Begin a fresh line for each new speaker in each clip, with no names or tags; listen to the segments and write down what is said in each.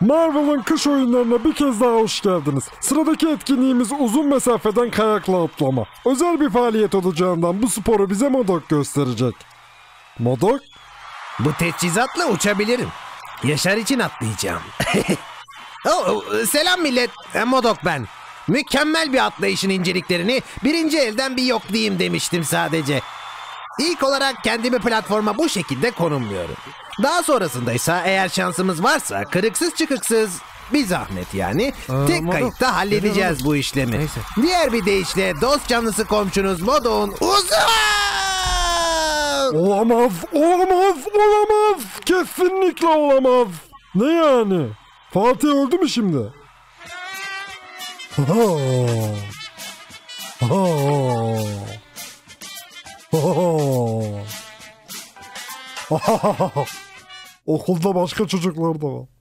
Marvel'ın kış oyunlarına bir kez daha hoş geldiniz. Sıradaki etkinliğimiz uzun mesafeden kayakla atlama. Özel bir faaliyet olacağından bu sporu bize Modok gösterecek. Modok?
Bu teçhizatla uçabilirim. Yaşar için atlayacağım. Selam millet. Modok ben. Mükemmel bir atlayışın inceliklerini birinci elden bir yoklayayım demiştim sadece. İlk olarak kendimi platforma bu şekilde konumluyorum. Daha sonrasındaysa eğer şansımız varsa kırıksız çıkıksız bir zahmet yani tek kayıtta halledeceğiz bu işlemi.
Neyse.
Diğer bir deyişle dost canlısı komşunuz Modok'un
Olamaz, olamaz, olamaz. Kesinlikle olamaz. Ne yani? Fatih öldü mü şimdi? Okulda başka çocuklar da var.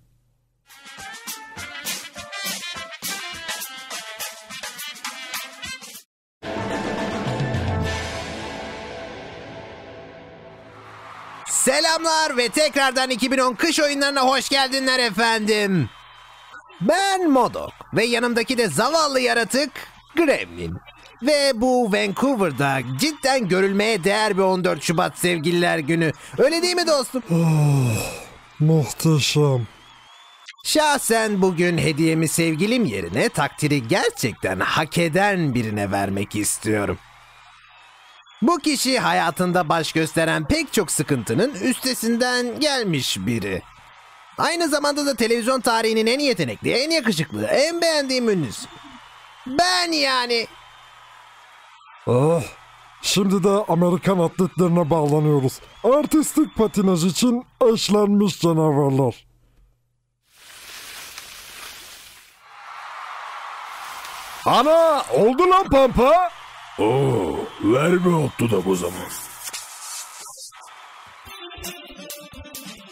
Selamlar ve tekrardan 2010 kış oyunlarına hoş geldinler efendim. Ben Modok ve yanımdaki de zavallı yaratık Gremlin. Ve bu Vancouver'da cidden görülmeye değer bir 14 Şubat Sevgililer Günü. Öyle değil mi dostum?
Muhteşem.
Şahsen bugün hediyemi sevgilim yerine takdiri gerçekten hak eden birine vermek istiyorum. Bu kişi hayatında baş gösteren pek çok sıkıntının üstesinden gelmiş biri. Aynı zamanda da televizyon tarihinin en yetenekli, en yakışıklı, en beğendiğim ünlüsü. Ben yani.
Şimdi de Amerikan atletlerine bağlanıyoruz. Artistik patinaj için eşlenmiş canavarlar. Ana, oldu lan Pampa.
Ver bir hot dog o zaman.